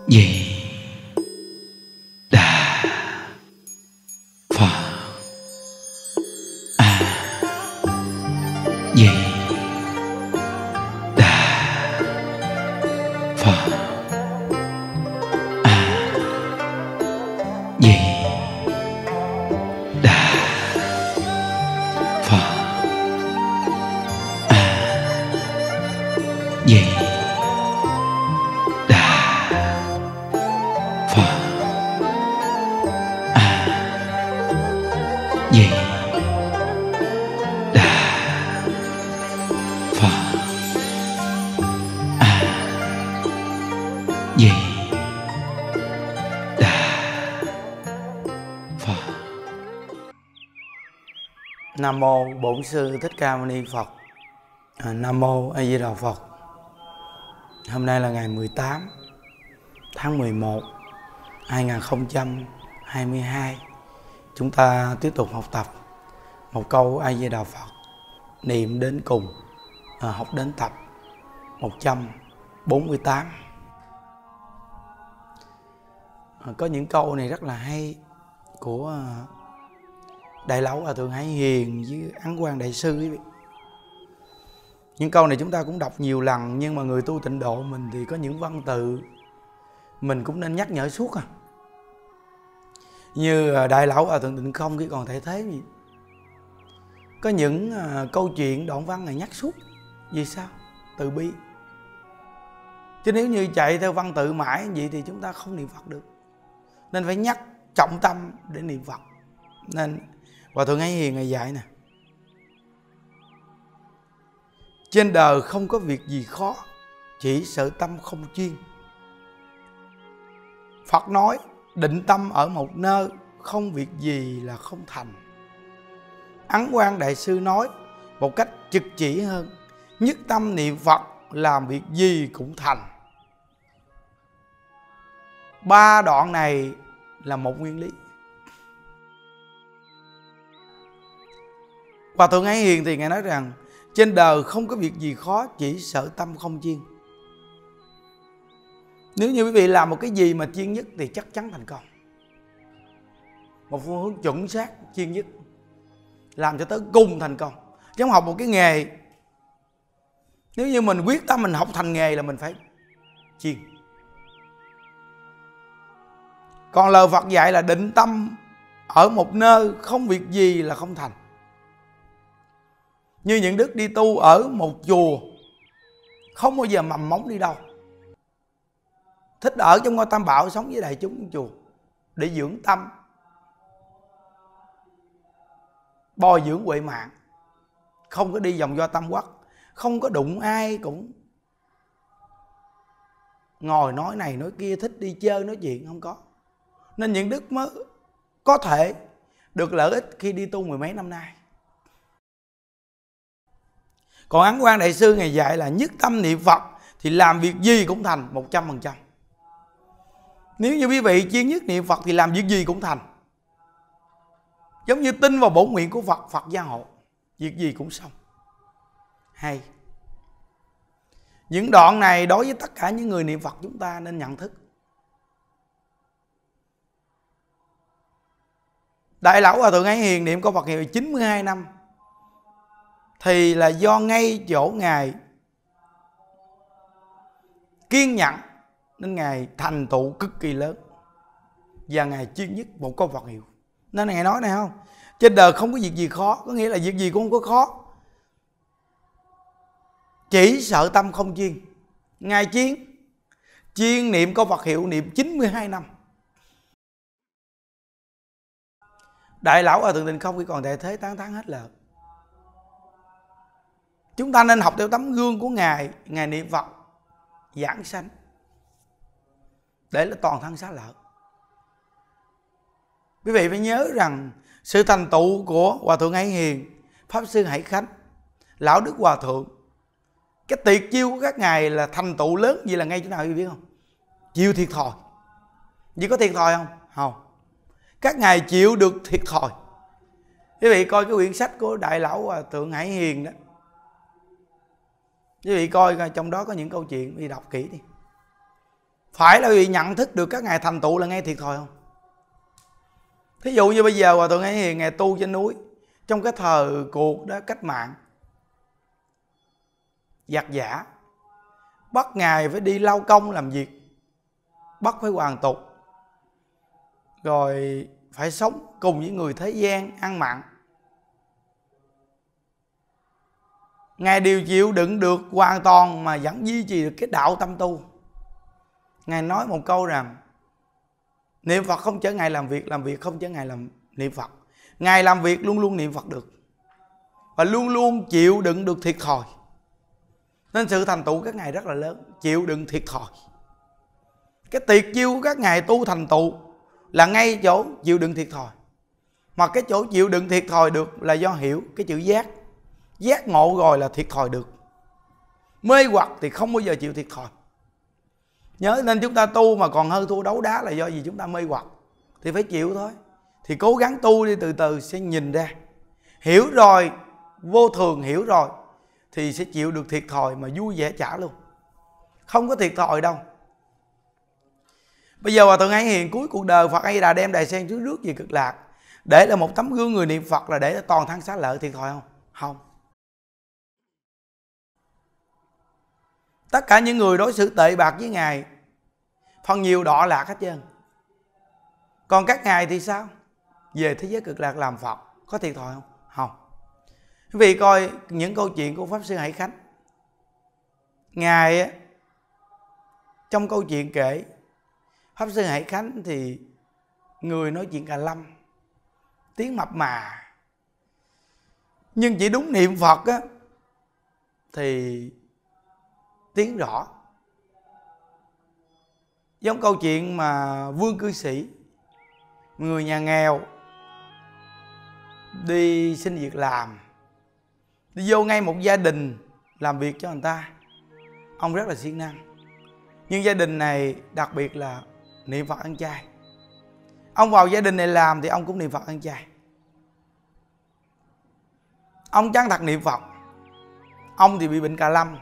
Di Đà Phật. A Di Đà Phật. A Di Đà Phật. A Di Đà Phật. A Di Đà Phật. A Di Đà Phật. Nam mô Bổn Sư Thích Ca Mâu Ni Phật. Nam mô A Di Đà Phật. Hôm nay là ngày 18 tháng 11 2022. Chúng ta tiếp tục học tập một câu A Di Đà Phật, niệm đến cùng, học đến tập 148. Có những câu này rất là hay của Đại Lão Hòa Thượng Hải Hiền với Ấn Quang Đại Sư quý vị. Những câu này chúng ta cũng đọc nhiều lần, nhưng mà người tu tịnh độ mình thì có những văn tự mình cũng nên nhắc nhở suốt. Như Đại Lão Hòa Thượng Tịnh Không khi còn thể thế gì, có những câu chuyện đoạn văn này nhắc suốt. Vì sao? Từ bi. Chứ nếu như chạy theo văn tự mãi vậy thì chúng ta không niệm Phật được. Nên phải nhắc trọng tâm để niệm Phật. Nên Hòa Thượng Hải Hiền ngày dạy nè: trên đời không có việc gì khó, chỉ sợ tâm không chuyên. Phật nói định tâm ở một nơi, không việc gì là không thành. Ấn Quang Đại Sư nói một cách trực chỉ hơn: nhất tâm niệm Phật, làm việc gì cũng thành. Ba đoạn này là một nguyên lý. Hòa Thượng Hải Hiền thì Ngài nói rằng trên đời không có việc gì khó, chỉ sợ tâm không chuyên. Nếu như quý vị làm một cái gì mà chuyên nhất thì chắc chắn thành công. Một phương hướng chuẩn xác, chuyên nhất, làm cho tới cùng thành công. Chứ không học một cái nghề, nếu như mình quyết tâm mình học thành nghề là mình phải chuyên. Còn lời Phật dạy là định tâm ở một nơi, không việc gì là không thành. Như những đức đi tu ở một chùa, không bao giờ mầm móng đi đâu, thích ở trong ngôi Tam Bảo, sống với đại chúng trong chùa để dưỡng tâm, bồi dưỡng huệ mạng, không có đi vòng vo tam quốc, không có đụng ai cũng ngồi nói này nói kia, thích đi chơi nói chuyện, không có. Nên những đức mới có thể được lợi ích khi đi tu mười mấy năm nay. Còn Ấn Quang Đại Sư Ngài dạy là nhất tâm niệm Phật thì làm việc gì cũng thành 100%. Nếu như quý vị chuyên nhất niệm Phật thì làm việc gì cũng thành. Giống như tin vào bổn nguyện của Phật, Phật gia hộ, việc gì cũng xong. Hay. Những đoạn này đối với tất cả những người niệm Phật chúng ta nên nhận thức. Đại Lão Hòa Thượng Hải Hiền niệm câu Phật hiệu 92 năm thì là do ngay chỗ Ngài kiên nhẫn nên Ngài thành tựu cực kỳ lớn, và Ngài chuyên nhất một câu Phật hiệu. Nên Ngài nói này không, trên đời không có việc gì khó, có nghĩa là việc gì cũng không có khó, chỉ sợ tâm không chuyên. Ngài chuyên niệm câu Phật hiệu niệm 92 năm. Đại Lão Hòa Thượng Tịnh Không khi còn tại thế tán thán hết lời. Chúng ta nên học theo tấm gương của Ngài. Ngài niệm Phật giảng sanh để là toàn thân xá lợi. Quý vị phải nhớ rằng sự thành tựu của Hòa Thượng Hải Hiền, Pháp Sư Hải Khánh, Lão Đức Hòa Thượng, cái tiệc chiêu của các ngài là thành tựu lớn gì là ngay chỗ nào quý vị biết không? Chịu thiệt thòi. Vì có thiệt thòi không? Không. Các ngài chịu được thiệt thòi. Quý vị coi cái quyển sách của Đại Lão Hòa Thượng Hải Hiền đó, quý vị coi trong đó có những câu chuyện, đi đọc kỹ đi. Phải là vì nhận thức được các ngài thành tựu là ngay thiệt thòi không? Thí dụ như bây giờ Hòa Thượng Hải Hiền ngài tu trên núi, trong cái thời cuộc đó cách mạng giặc giả, bắt ngài phải đi lao công làm việc, bắt phải hoàn tục, rồi phải sống cùng với người thế gian ăn mặn. Ngài đều chịu đựng được hoàn toàn mà vẫn duy trì được cái đạo tâm tu. Ngài nói một câu rằng niệm Phật không chở ngài làm việc không chở ngài làm niệm Phật. Ngài làm việc luôn luôn niệm Phật được, và luôn luôn chịu đựng được thiệt thòi. Nên sự thành tựu các ngài rất là lớn, chịu đựng thiệt thòi. Cái tuyệt chiêu của các ngài tu thành tựu là ngay chỗ chịu đựng thiệt thòi. Mà cái chỗ chịu đựng thiệt thòi được là do hiểu cái chữ giác. Giác ngộ rồi là thiệt thòi được. Mê hoặc thì không bao giờ chịu thiệt thòi. Nhớ nên chúng ta tu mà còn hơn thua đấu đá là do gì? Chúng ta mê hoặc thì phải chịu thôi. Thì cố gắng tu đi, từ từ sẽ nhìn ra. Hiểu rồi, vô thường hiểu rồi thì sẽ chịu được thiệt thòi mà vui vẻ trả luôn. Không có thiệt thòi đâu. Bây giờ Hòa Thượng Hải Hiền cuối cuộc đời Phật A Di Đà đem Đài Sen xuống rước về Cực Lạc, để là một tấm gương người niệm Phật, là để toàn thân xá lợi, thiệt thòi không? Không. Tất cả những người đối xử tệ bạc với ngài phần nhiều đọa lạc hết trơn. Còn các ngài thì sao? Về thế giới Cực Lạc làm Phật có thiệt thòi không? Không. Quý vị coi những câu chuyện của Pháp Sư Hải Khánh. Ngài trong câu chuyện kể Pháp Sư Hải Khánh thì người nói chuyện cà lâm, tiếng mập mà, nhưng chỉ đúng niệm Phật á thì tiếng rõ. Giống câu chuyện mà Vương Cư Sĩ, người nhà nghèo đi xin việc làm, đi vô ngay một gia đình làm việc cho người ta. Ông rất là siêng năng, nhưng gia đình này đặc biệt là niệm Phật ăn chay. Ông vào gia đình này làm thì ông cũng niệm Phật ăn chay. Ông chân thật niệm Phật. Ông thì bị bệnh cà lâm,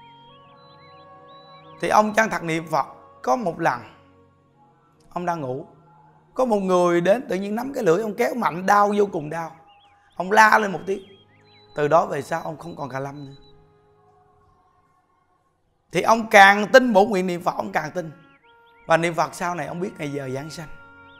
thì ông chân thật niệm Phật. Có một lần ông đang ngủ, có một người đến tự nhiên nắm cái lưỡi ông kéo mạnh, đau vô cùng đau. Ông la lên một tiếng. Từ đó về sau ông không còn cà lâm nữa. Thì ông càng tin bổn nguyện niệm Phật, ông càng tin. Và niệm Phật sau này ông biết ngày giờ giảng sanh.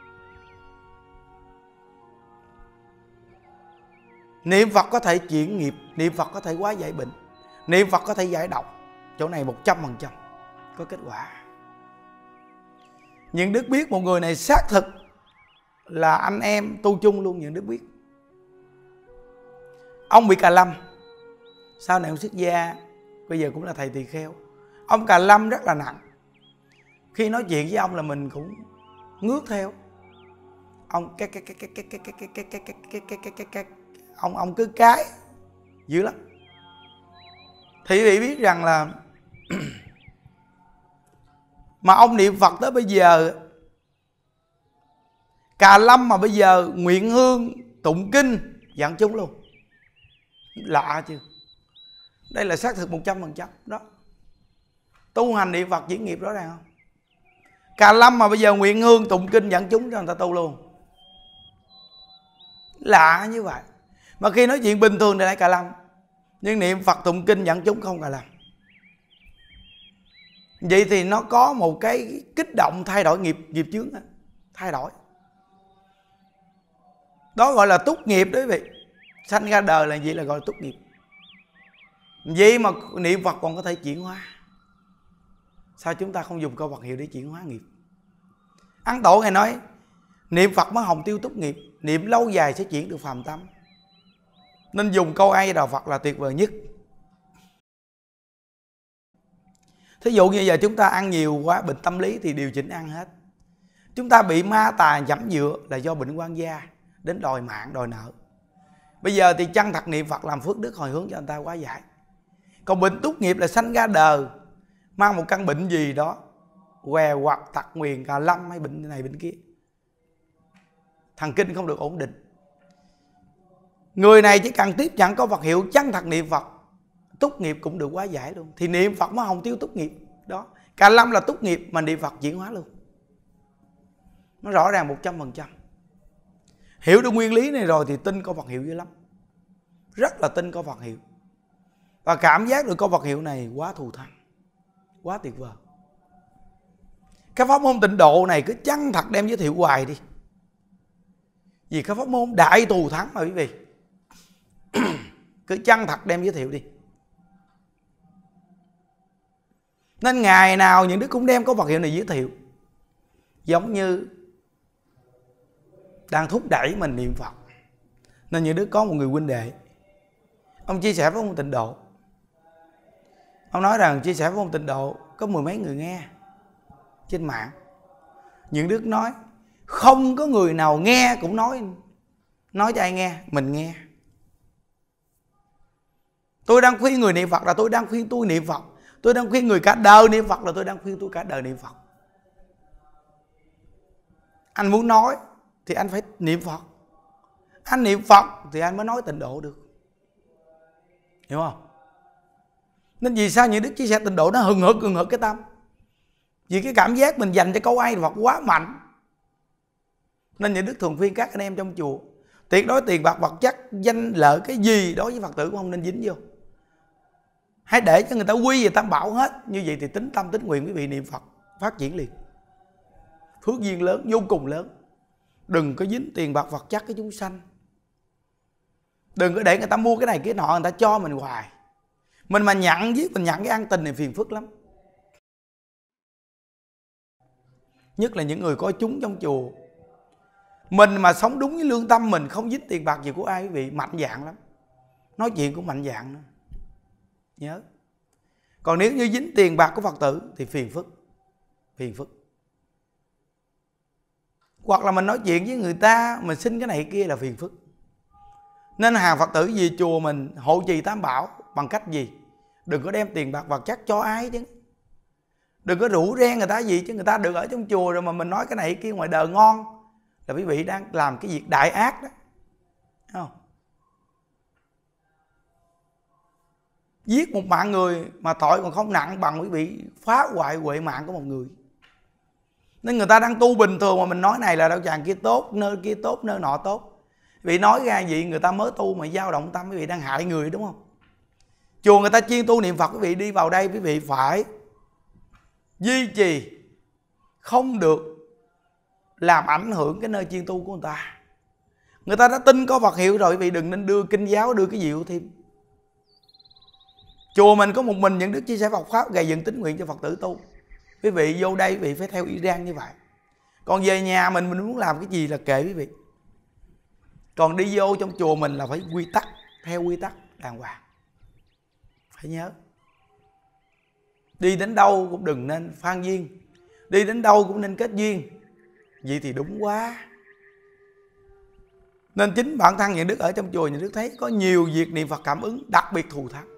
Niệm Phật có thể chuyển nghiệp, niệm Phật có thể hóa giải bệnh, niệm Phật có thể giải độc. Chỗ này 100% có kết quả. Những Đức biết một người này xác thực là anh em tu chung luôn. Những Đức biết ông bị cà lâm, sau này ông xuất gia, bây giờ cũng là thầy tỳ kheo. Ông cà lâm rất là nặng. Khi nói chuyện với ông là mình cũng ngước theo. Ông ông cứ cái dữ lắm. Thì quý vị biết rằng là mà ông niệm Phật tới bây giờ cà lâm, mà bây giờ nguyện hương tụng kinh dẫn chúng luôn. Lạ chưa? Đây là xác thực 100% đó. Tu hành niệm Phật chuyển nghiệp rõ ràng không? Cà lâm mà bây giờ nguyện hương tụng kinh dẫn chúng cho người ta tu luôn. Lạ như vậy. Mà khi nói chuyện bình thường thì lại cà lâm, nhưng niệm Phật tụng kinh dẫn chúng không cà lâm. Vậy thì nó có một cái kích động thay đổi nghiệp chướng đó. Thay đổi. Đó gọi là túc nghiệp đấy quý vị. Sanh ra đời là gì? Là gọi là túc nghiệp. Vậy mà niệm Phật còn có thể chuyển hóa. Sao chúng ta không dùng câu Phật hiệu để chuyển hóa nghiệp? Ấn Tổ Ngài nói niệm Phật mới hồng tiêu túc nghiệp, niệm lâu dài sẽ chuyển được phàm tâm. Nên dùng câu A Di Đà Phật là tuyệt vời nhất. Thí dụ như giờ chúng ta ăn nhiều quá, bệnh tâm lý thì điều chỉnh ăn hết. Chúng ta bị ma tà dẫm dựa là do bệnh quan gia, đến đòi mạng, đòi nợ. Bây giờ thì chân thật niệm Phật làm phước đức hồi hướng cho người ta hóa giải. Còn bệnh túc nghiệp là sanh ra đời mang một căn bệnh gì đó, què hoặc tật nguyền, cà lâm hay bệnh này bệnh kia, thần kinh không được ổn định. Người này chỉ cần tiếp nhận có Phật hiệu chân thật niệm Phật, túc nghiệp cũng được hóa giải luôn. Thì niệm Phật mới hồng tiêu túc nghiệp đó. Cả lâm là tốt nghiệp mà niệm Phật chuyển hóa luôn. Nó rõ ràng 100%. Hiểu được nguyên lý này rồi thì tin câu Phật hiệu dữ lắm. Rất là tin câu Phật hiệu. Và cảm giác được câu Phật hiệu này quá thù thắng, quá tuyệt vời. Cái pháp môn Tịnh Độ này cứ chân thật đem giới thiệu hoài đi. Vì cái pháp môn đại thù thắng mà quý vị. Cứ chân thật đem giới thiệu đi. Nên ngày nào những đứa cũng đem câu Phật hiệu này giới thiệu. Giống như đang thúc đẩy mình niệm Phật. Nên những đứa có một người huynh đệ, ông chia sẻ với ông Tịnh Độ. Ông nói rằng chia sẻ với ông Tịnh Độ có mười mấy người nghe trên mạng. Những đứa nói không có người nào nghe cũng nói cho ai nghe, mình nghe. Tôi đang khuyên người niệm Phật là tôi đang khuyên tôi niệm Phật. Tôi đang khuyên người cả đời niệm Phật là tôi đang khuyên tôi cả đời niệm Phật. Anh muốn nói thì anh phải niệm Phật. Anh niệm Phật thì anh mới nói Tịnh Độ được. Hiểu không? Nên vì sao những đức chia sẻ Tịnh Độ nó hừng hực cái tâm? Vì cái cảm giác mình dành cho câu ai Phật quá mạnh. Nên những đức thường khuyên các anh em trong chùa tuyệt đối tiền bạc vật chất, danh lợi cái gì đối với Phật tử cũng không nên dính vô. Hãy để cho người ta quy về Tam Bảo hết. Như vậy thì tính tâm tính nguyện quý vị niệm Phật phát triển liền. Phước duyên lớn, vô cùng lớn. Đừng có dính tiền bạc vật chất cái chúng sanh. Đừng có để người ta mua cái này cái nọ, người ta cho mình hoài. Mình mà nhận viết, mình nhận cái ăn tình này phiền phức lắm. Nhất là những người có chúng trong chùa. Mình mà sống đúng với lương tâm mình, không dính tiền bạc gì của ai quý vị, mạnh dạn lắm. Nói chuyện cũng mạnh dạn nữa. Nhớ. Còn nếu như dính tiền bạc của Phật tử thì phiền phức. Phiền phức. Hoặc là mình nói chuyện với người ta, mình xin cái này kia là phiền phức. Nên hàng Phật tử về chùa mình hộ trì Tam Bảo bằng cách gì? Đừng có đem tiền bạc vật chất cho ai chứ. Đừng có rủ rê người ta gì chứ. Người ta được ở trong chùa rồi mà mình nói cái này kia ngoài đời ngon là quý vị đang làm cái việc đại ác đó. Thấy không? Giết một mạng người mà tội còn không nặng bằng quý vị phá hoại huệ mạng của một người. Nên người ta đang tu bình thường mà mình nói này là đâu chàng kia tốt, nơi kia tốt, nơi nọ tốt. Vì nói ra vậy người ta mới tu mà dao động tâm quý vị đang hại người, đúng không? Chùa người ta chuyên tu niệm Phật, quý vị đi vào đây quý vị phải duy trì, không được làm ảnh hưởng cái nơi chuyên tu của người ta. Người ta đã tin có Phật hiệu rồi, quý vị đừng nên đưa kinh giáo, đưa cái gì vô thêm. Chùa mình có một mình những đức chia sẻ Phật pháp gây dựng tín nguyện cho Phật tử tu. Quý vị vô đây quý vị phải theo y rang như vậy. Còn về nhà mình muốn làm cái gì là kệ quý vị. Còn đi vô trong chùa mình là phải quy tắc, theo quy tắc đàng hoàng. Phải nhớ. Đi đến đâu cũng đừng nên phan duyên, đi đến đâu cũng nên kết duyên. Vậy thì đúng quá. Nên chính bản thân những đức ở trong chùa, những đức thấy có nhiều việc niệm Phật cảm ứng đặc biệt thù thắng.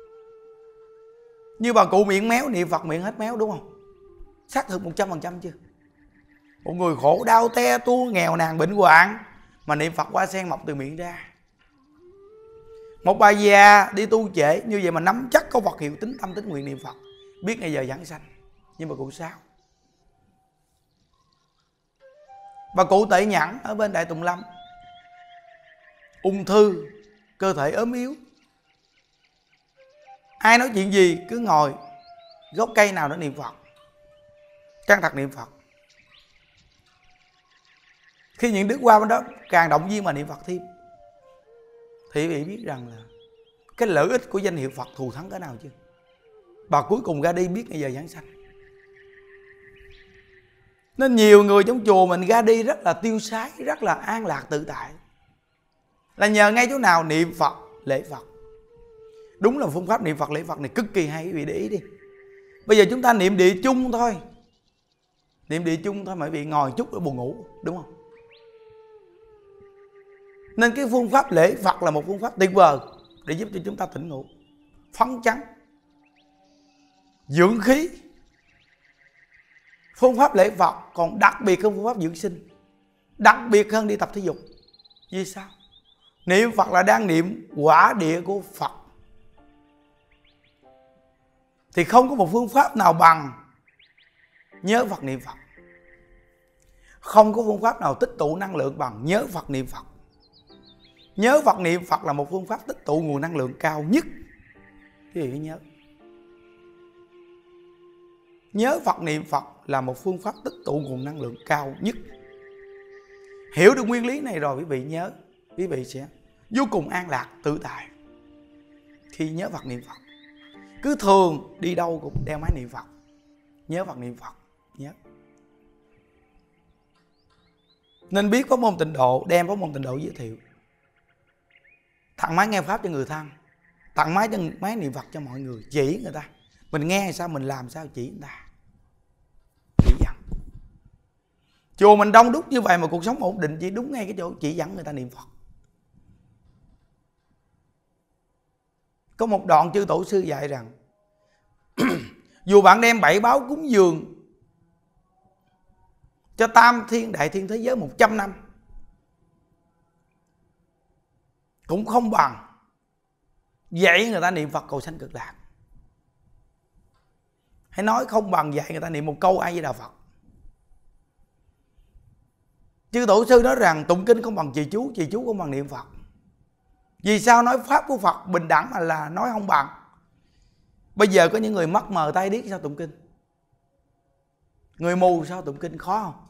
Như bà cụ miệng méo, niệm Phật miệng hết méo, đúng không? Xác thực 100% chưa? Một người khổ đau te tua, nghèo nàn bệnh hoạn mà niệm Phật hoa sen mọc từ miệng ra. Một bà già đi tu trễ như vậy mà nắm chắc câu Phật hiệu, tính tâm tính nguyện niệm Phật, biết ngày giờ giảng sanh. Nhưng bà cụ sao? Bà cụ Tệ Nhẫn ở bên Đại Tùng Lâm, ung thư, cơ thể ốm yếu. Ai nói chuyện gì cứ ngồi gốc cây nào đó niệm Phật, căng thật niệm Phật. Khi những đức qua bên đó càng động viên mà niệm Phật thêm, thì quý vị biết rằng là cái lợi ích của danh hiệu Phật thù thắng cỡ nào chưa? Bà cuối cùng ra đi biết ngày giờ giảng sanh. Nên nhiều người trong chùa mình ra đi rất là tiêu sái, rất là an lạc tự tại, là nhờ ngay chỗ nào? Niệm Phật, lễ Phật. Đúng là phương pháp niệm Phật lễ Phật này cực kỳ hay, quý vị để ý đi. Bây giờ chúng ta niệm địa chung thôi, niệm địa chung thôi mà quý vị ngồi chút ở buồn ngủ, đúng không? Nên cái phương pháp lễ Phật là một phương pháp tuyệt vời để giúp cho chúng ta tỉnh ngủ, phấn chấn, dưỡng khí. Phương pháp lễ Phật còn đặc biệt hơn phương pháp dưỡng sinh, đặc biệt hơn đi tập thể dục. Vì sao? Niệm Phật là đang niệm quả địa của Phật, thì không có một phương pháp nào bằng nhớ Phật niệm Phật. Không có phương pháp nào tích tụ năng lượng bằng nhớ Phật niệm Phật. Nhớ Phật niệm Phật là một phương pháp tích tụ nguồn năng lượng cao nhất. Quý vị phải nhớ. Nhớ Phật niệm Phật là một phương pháp tích tụ nguồn năng lượng cao nhất. Hiểu được nguyên lý này rồi quý vị nhớ, quý vị sẽ vô cùng an lạc, tự tại khi nhớ Phật niệm Phật. Cứ thường đi đâu cũng đeo máy niệm Phật. Nhớ Phật niệm Phật. Nhớ. Nên biết pháp môn tịnh độ, đem pháp môn tịnh độ giới thiệu. Tặng máy nghe pháp cho người thân, tặng máy niệm Phật cho mọi người, chỉ người ta. Mình nghe sao, mình làm sao, chỉ người ta. Chỉ dẫn. Chùa mình đông đúc như vậy mà cuộc sống ổn định chỉ đúng ngay cái chỗ chỉ dẫn người ta niệm Phật. Có một đoạn chư tổ sư dạy rằng dù bạn đem 7 báo cúng dường cho tam thiên đại thiên thế giới 100 năm cũng không bằng dạy người ta niệm Phật cầu sanh cực lạc. Hãy nói không bằng dạy người ta niệm một câu A Di Đà Phật. Chư tổ sư nói rằng tụng kinh không bằng trì chú không bằng niệm Phật. Vì sao nói pháp của Phật bình đẳng mà là nói không bằng? Bây giờ có những người mắt mờ tai điếc sao tụng kinh? Người mù sao tụng kinh, khó không?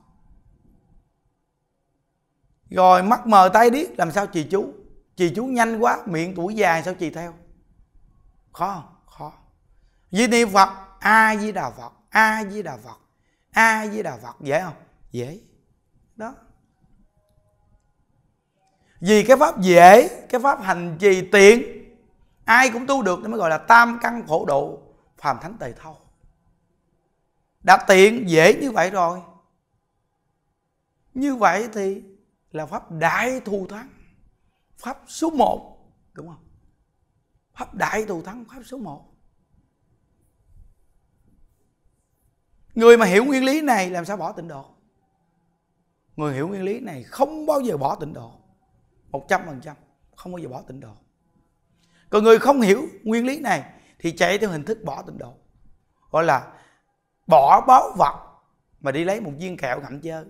Rồi mắt mờ tai điếc làm sao trì chú? Trì chú nhanh quá, miệng tuổi già sao trì theo? Khó không? Khó. Vì niệm Phật A Di Đà Phật, A Di Đà Phật, A Di Đà Phật, dễ không? Dễ. Đó. Vì cái pháp dễ, cái pháp hành trì tiện, ai cũng tu được, nên mới gọi là tam căn phổ độ phàm thánh tề thâu. Đã tiện dễ như vậy rồi, như vậy thì là pháp đại thù thắng, pháp số 1, đúng không? Pháp đại thù thắng, pháp số 1. Người mà hiểu nguyên lý này làm sao bỏ tịnh độ? Người hiểu nguyên lý này không bao giờ bỏ tịnh độ, 100%, không bao giờ bỏ tịnh độ. Còn người không hiểu nguyên lý này thì chạy theo hình thức bỏ tịnh độ, gọi là bỏ báu vật mà đi lấy một viên kẹo ngậm chơi.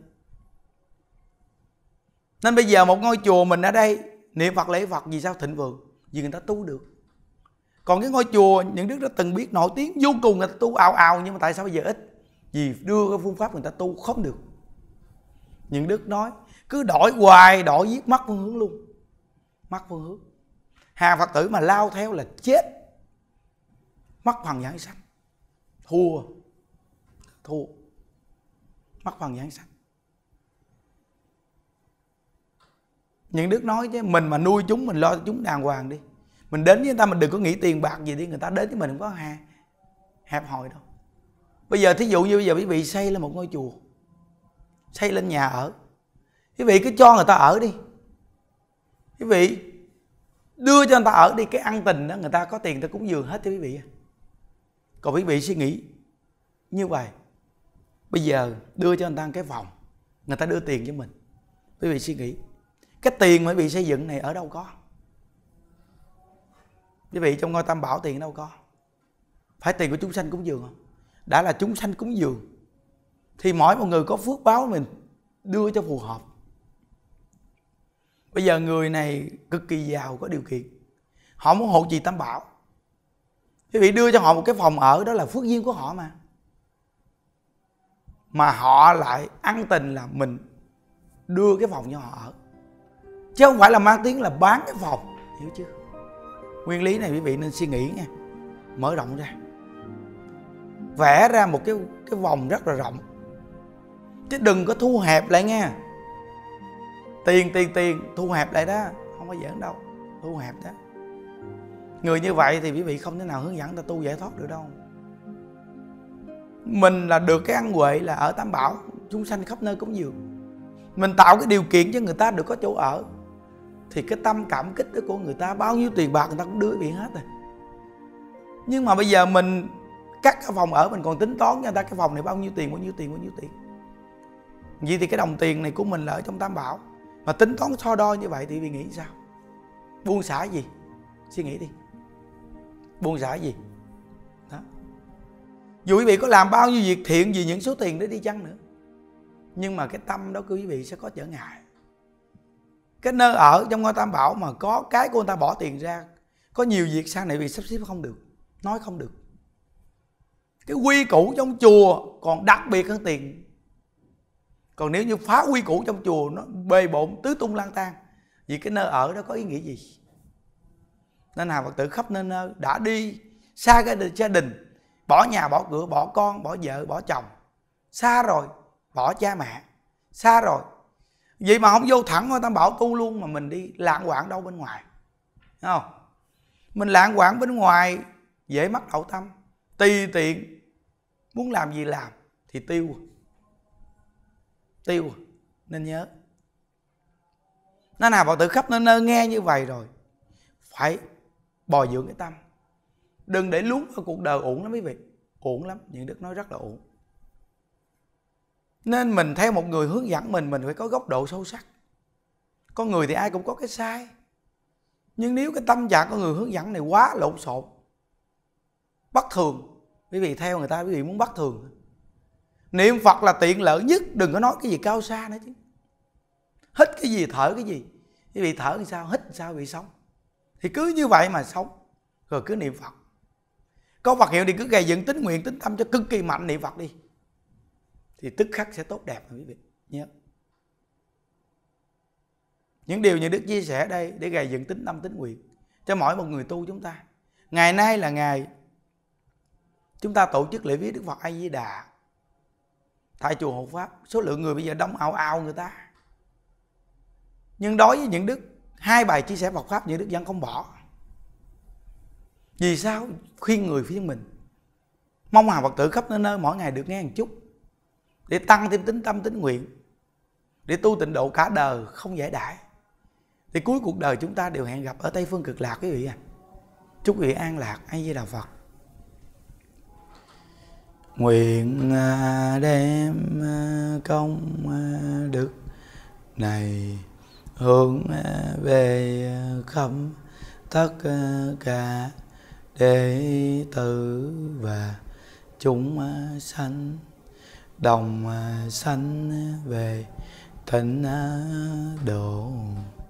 Nên bây giờ một ngôi chùa mình ở đây niệm Phật lễ Phật vì sao thịnh vượng? Vì người ta tu được. Còn cái ngôi chùa những đức đã từng biết nổi tiếng vô cùng, người ta tu ào ào, nhưng mà tại sao bây giờ ít? Vì đưa cái phương pháp người ta tu không được. Những đức nói cứ đổi hoài, đổi giết mất phương hướng luôn, mất phương hướng. Hàng Phật tử mà lao theo là chết, mất phần giảng sanh, thua, mất phần giảng sanh. Những đức nói chứ mình mà nuôi chúng, mình lo cho chúng đàng hoàng đi. Mình đến với người ta mình đừng có nghĩ tiền bạc gì đi, người ta đến với mình không có hẹp hòi đâu. Bây giờ thí dụ như bây giờ quý vị xây lên một ngôi chùa, xây lên nhà ở, quý vị cứ cho người ta ở đi, quý vị đưa cho người ta ở đi, cái ăn tình đó người ta có tiền người ta cúng dường hết cho quý vị. Còn quý vị suy nghĩ như vậy, bây giờ đưa cho người ta cái phòng, người ta đưa tiền cho mình, quý vị suy nghĩ cái tiền mà quý vị xây dựng này ở đâu có? Quý vị trong ngôi Tam Bảo tiền ở đâu có? Phải tiền của chúng sanh cúng dường không? Đã là chúng sanh cúng dường thì mỗi một người có phước báo mình đưa cho phù hợp. Bây giờ người này cực kỳ giàu, có điều kiện, họ muốn hộ trì Tam Bảo, quý vị đưa cho họ một cái phòng ở, đó là phước duyên của họ mà họ lại ăn tình là mình đưa cái phòng cho họ ở, chứ không phải là mang tiếng là bán cái phòng, hiểu chưa? Nguyên lý này quý vị nên suy nghĩ nha, mở rộng ra, vẽ ra một cái vòng rất là rộng, chứ đừng có thu hẹp lại nha. Tiền thu hẹp lại đó, không có giỡn đâu, thu hẹp đó. Người như vậy thì quý vị không thể nào hướng dẫn ta tu giải thoát được đâu. Mình là được cái ăn huệ là ở Tam Bảo, chúng sanh khắp nơi cúng dường, mình tạo cái điều kiện cho người ta được có chỗ ở, thì cái tâm cảm kích đó của người ta, bao nhiêu tiền bạc người ta cũng đưa quý vị hết rồi. Nhưng mà bây giờ mình cắt cái phòng ở, mình còn tính toán cho người ta cái phòng này bao nhiêu tiền. Vậy thì cái đồng tiền này của mình là ở trong Tam Bảo, mà tính toán so đo như vậy thì quý vị nghĩ sao? Buông xả gì? Suy nghĩ đi, buông xả gì đó. Dù quý vị có làm bao nhiêu việc thiện vì những số tiền đó đi chăng nữa, nhưng mà cái tâm đó của quý vị sẽ có trở ngại. Cái nơi ở trong ngôi Tam Bảo mà có cái của người ta bỏ tiền ra, có nhiều việc sau này bị sắp xếp không được, nói không được. Cái quy củ trong chùa còn đặc biệt hơn tiền. Còn nếu như phá quy củ trong chùa, nó bề bộn tứ tung lang tan, vì cái nơi ở đó có ý nghĩa gì. Nên hàng Phật tử khắp nơi nơi đã đi xa cái gia đình, bỏ nhà bỏ cửa, bỏ con, bỏ vợ, bỏ chồng, xa rồi, bỏ cha mẹ, xa rồi. Vậy mà không vô thẳng ngôi Tam Bảo tu luôn, mà mình đi lạng quạng đâu bên ngoài, thấy không? Mình lạng quạng bên ngoài dễ mắc đậu tâm, tùy tiện muốn làm gì làm thì tiêu. Nên nhớ. Nên nào Phật tử khắp nơi nơi nghe như vậy rồi phải bồi dưỡng cái tâm. Đừng để lún vào cuộc đời, uổng lắm quý vị, uổng lắm. Những Đức nói rất là uổng. Nên mình theo một người hướng dẫn mình phải có góc độ sâu sắc. Con người thì ai cũng có cái sai, nhưng nếu cái tâm trạng của người hướng dẫn này quá lộn xộn, bất thường, quý vị theo người ta quý vị muốn bất thường. Niệm Phật là tiện lợi nhất, đừng có nói cái gì cao xa nữa chứ. Hít cái gì thở cái gì, quý vị thở làm sao, hít làm sao, quý vị sống thì cứ như vậy mà sống, rồi cứ niệm Phật. Có Phật hiệu thì cứ gầy dựng tín nguyện tín tâm cho cực kỳ mạnh, niệm Phật đi thì tức khắc sẽ tốt đẹp. Quý vị nhớ những điều như Đức chia sẻ đây để gầy dựng tín tâm tín nguyện cho mỗi một người tu chúng ta. Ngày nay là ngày chúng ta tổ chức lễ viếng Đức Phật A Di Đà tại chùa Hộ Pháp. Số lượng người bây giờ đông ào ào người ta, nhưng đối với những Đức 2 bài chia sẻ Phật Pháp, những Đức vẫn không bỏ. Vì sao? Khuyên người phía mình. Mong hàng Phật tử khắp nơi nơi mỗi ngày được nghe một chút, để tăng thêm tín tâm tín nguyện, để tu tịnh độ cả đời không giải đãi, thì cuối cuộc đời chúng ta đều hẹn gặp ở Tây Phương Cực Lạc quý vị à. Chúc quý vị an lạc. A Di Đà Phật. Nguyện đem công đức này hướng về khắp tất cả đệ tử và chúng sanh, đồng sanh về tịnh độ.